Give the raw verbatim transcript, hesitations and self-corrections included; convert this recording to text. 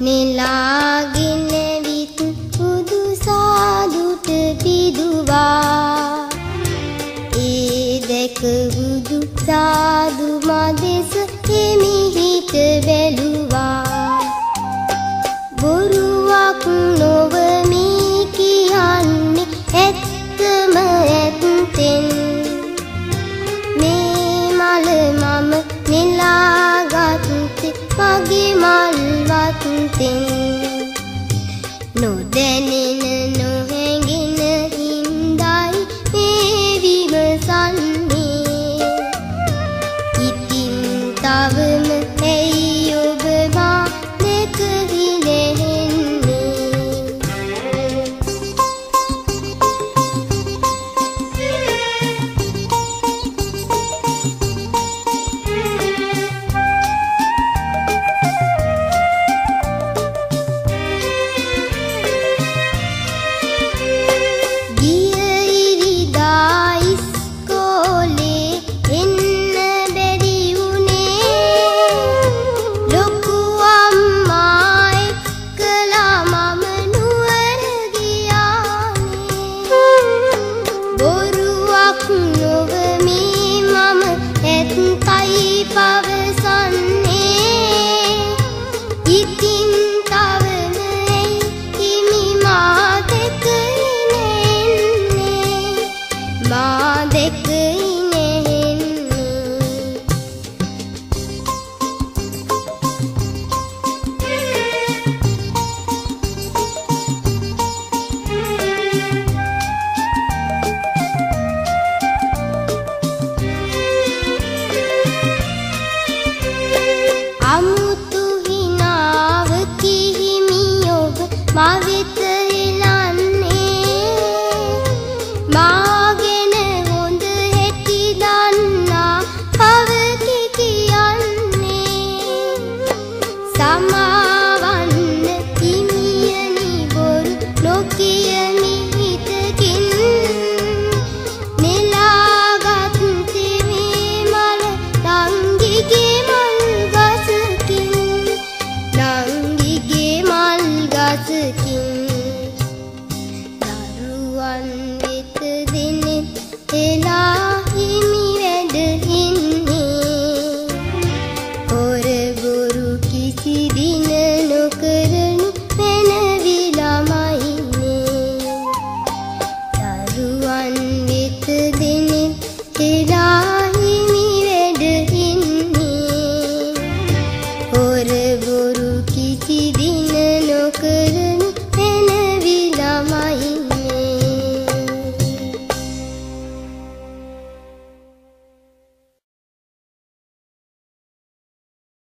නෙලාගෙන විත් බුදු සාදුට පිදුවා. ඒ දැක බුදු සාදු මදෙස හිමිහිට බැලුවා. බොරුවක් නොව මේ කියන්නේ ඇත්තම ඇත්තෙන්. මේ මල මම නෙලාගත්තේ මගේ මල්වත්තෙන්. නොදැනෙන නොහැඟෙන හින්දයි මේ විමසන්නේ. ඉතින් තවම ඇයි ඔබ මා දැක හිනෙන්නේ. Bye.